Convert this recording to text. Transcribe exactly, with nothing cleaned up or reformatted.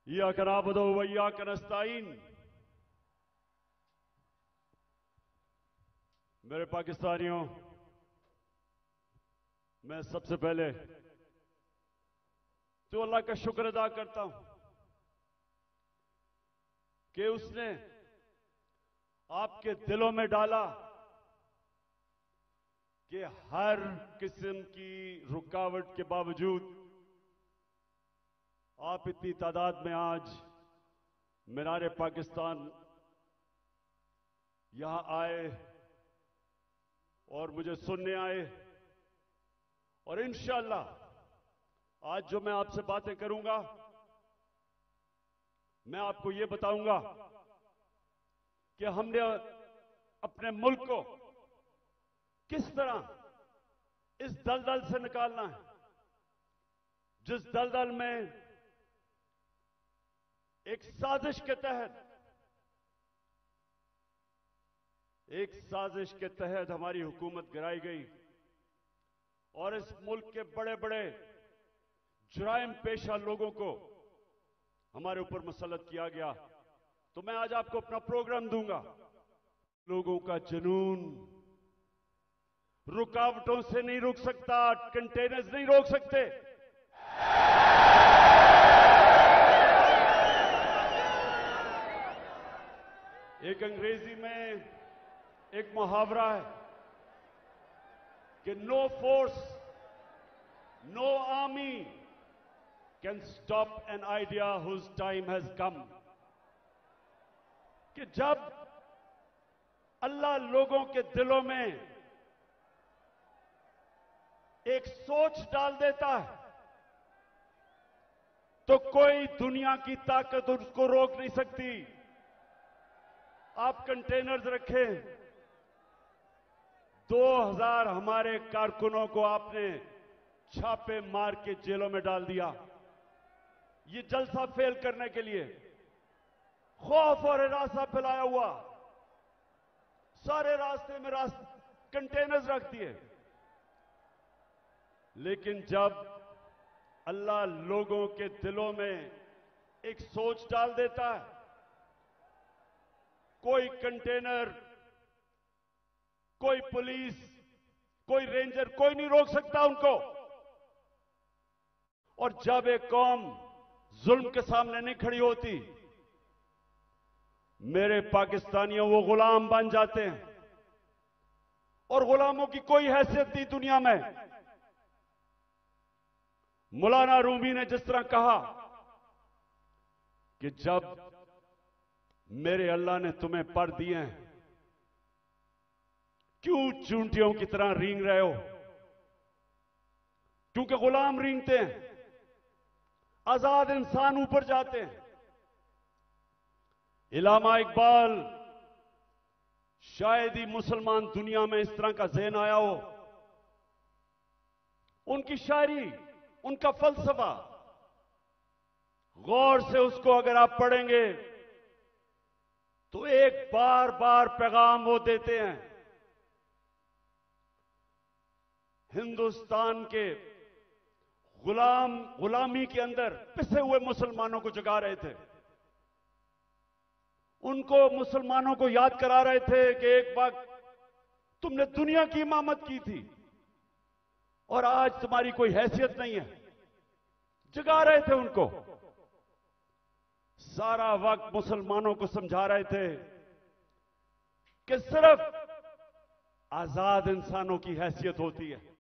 इय्याक नअबुदु व इय्याक नस्तईन। मेरे पाकिस्तानियों, मैं सबसे पहले तो अल्लाह का शुक्र अदा करता हूं कि उसने आपके दिलों में डाला कि हर किस्म की रुकावट के बावजूद आप इतनी तादाद में आज मीनार पाकिस्तान यहां आए और मुझे सुनने आए। और इंशाअल्लाह आज जो मैं आपसे बातें करूंगा, मैं आपको ये बताऊंगा कि हमने अपने मुल्क को किस तरह इस दलदल से निकालना है, जिस दलदल में एक साजिश के तहत एक साजिश के तहत हमारी हुकूमत गिराई गई और इस मुल्क के बड़े बड़े जुराइम पेशा लोगों को हमारे ऊपर मुसल्लत किया गया। तो मैं आज आपको अपना प्रोग्राम दूंगा। लोगों का जुनून रुकावटों से नहीं रुक सकता, कंटेनर्स नहीं रोक सकते। एक अंग्रेजी में एक मुहावरा है कि no force, no army can stop an idea whose time has come. कि जब अल्लाह लोगों के दिलों में एक सोच डाल देता है तो कोई दुनिया की ताकत उसको रोक नहीं सकती। आप कंटेनर्स रखें, दो हजार हमारे कारकुनों को आपने छापे मार के जेलों में डाल दिया, ये जलसा फेल करने के लिए। खौफ और हिरासा फैलाया हुआ, सारे रास्ते में रास्ते कंटेनर्स रख दिए। लेकिन जब अल्लाह लोगों के दिलों में एक सोच डाल देता है, कोई कंटेनर, कोई पुलिस, कोई रेंजर, कोई नहीं रोक सकता उनको। और जब एक कौम जुल्म के सामने नहीं खड़ी होती, मेरे पाकिस्तानियों, वो गुलाम बन जाते हैं और गुलामों की कोई हैसियत नहीं दुनिया में। मौलाना रूमी ने जिस तरह कहा कि जब मेरे अल्लाह ने तुम्हें पर दिए हैं, क्यों चूंटियों की तरह रींग रहे हो? क्योंकि गुलाम रींगते हैं, आजाद इंसान ऊपर जाते हैं। इलामा इकबाल, शायद ही मुसलमान दुनिया में इस तरह का ज़हन आया हो। उनकी शायरी, उनका फलसफा, गौर से उसको अगर आप पढ़ेंगे तो एक बार बार पैगाम वो देते हैं। हिंदुस्तान के गुलाम गुलामी के अंदर पिसे हुए मुसलमानों को जगा रहे थे, उनको मुसलमानों को याद करा रहे थे कि एक वक्त तुमने दुनिया की इमामत की थी और आज तुम्हारी कोई हैसियत नहीं है। जगा रहे थे उनको, सारा वक्त मुसलमानों को समझा रहे थे कि सिर्फ आजाद इंसानों की हैसियत होती है।